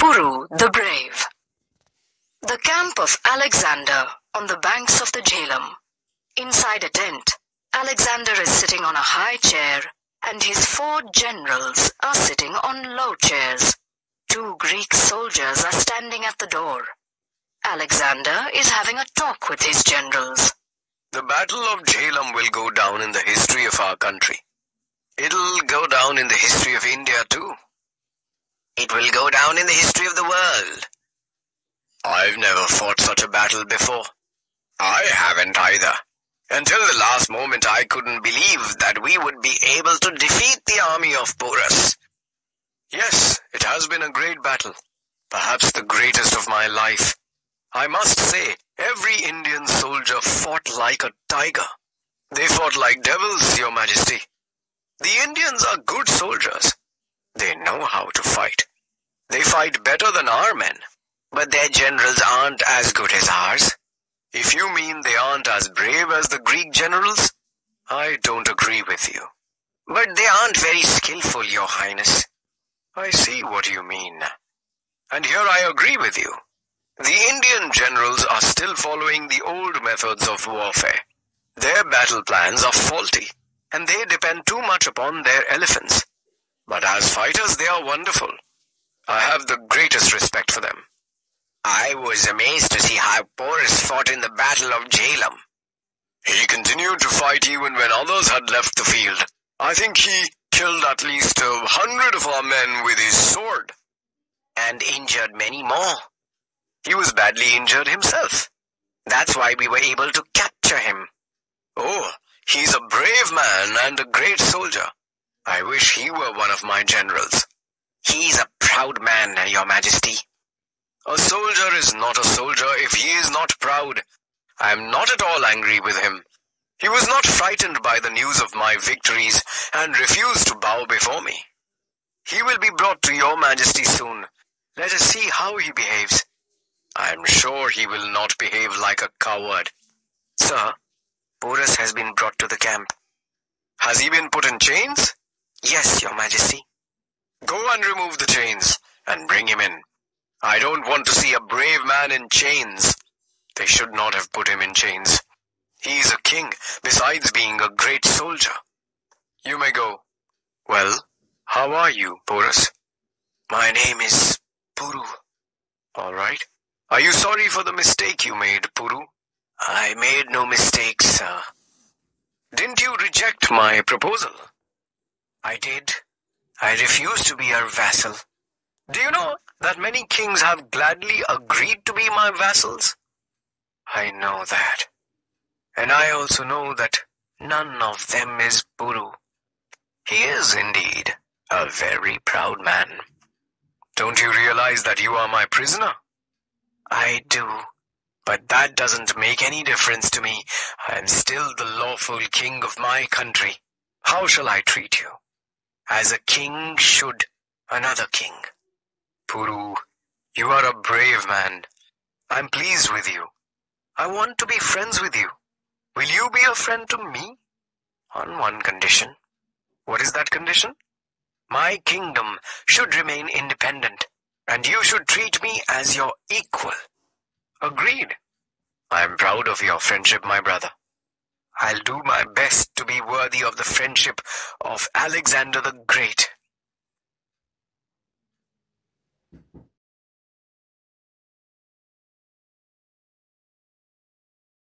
Puru the Brave. The camp of Alexander on the banks of the Jhelum. Inside a tent, Alexander is sitting on a high chair and his 4 generals are sitting on low chairs. 2 Greek soldiers are standing at the door. Alexander is having a talk with his generals. The Battle of Jhelum will go down in the history of our country. It'll go down in the history of India too. It will go down in the history of the world. I've never fought such a battle before. I haven't either. Until the last moment I couldn't believe that we would be able to defeat the army of Porus. Yes, it has been a great battle. Perhaps the greatest of my life. I must say, every Indian soldier fought like a tiger. They fought like devils, Your Majesty. The Indians are good soldiers. They know how to fight. They fight better than our men. But their generals aren't as good as ours. If you mean they aren't as brave as the Greek generals, I don't agree with you. But they aren't very skillful, Your Highness. I see what you mean. And here I agree with you. The Indian generals are still following the old methods of warfare. Their battle plans are faulty, and they depend too much upon their elephants. But as fighters, they are wonderful. I have the greatest respect for them. I was amazed to see how Porus fought in the Battle of Jhelum. He continued to fight even when others had left the field. I think he killed at least 100 of our men with his sword. And injured many more. He was badly injured himself. That's why we were able to capture him. Oh, he's a brave man and a great soldier. I wish he were one of my generals. He's a proud man, Your Majesty. A soldier is not a soldier if he is not proud. I am not at all angry with him. He was not frightened by the news of my victories and refused to bow before me. He will be brought to Your Majesty soon. Let us see how he behaves. I am sure he will not behave like a coward. Sir, Porus has been brought to the camp. Has he been put in chains? Yes, Your Majesty. Go and remove the chains and bring him in. I don't want to see a brave man in chains. They should not have put him in chains. He is a king, besides being a great soldier. You may go. Well, how are you, Porus? My name is Puru. All right. Are you sorry for the mistake you made, Puru? I made no mistake, sir. Didn't you reject my proposal? I did. I refused to be your vassal. Do you know that many kings have gladly agreed to be my vassals? I know that. And I also know that none of them is Puru. He is indeed a very proud man. Don't you realize that you are my prisoner? I do, but that doesn't make any difference to me. I am still the lawful king of my country. How shall I treat you? As a king should another king. Puru, you are a brave man. I'm pleased with you. I want to be friends with you. Will you be a friend to me? On one condition. What is that condition? My kingdom should remain independent, and you should treat me as your equal. Agreed. I am proud of your friendship, my brother. I'll do my best to be worthy of the friendship of Alexander the Great.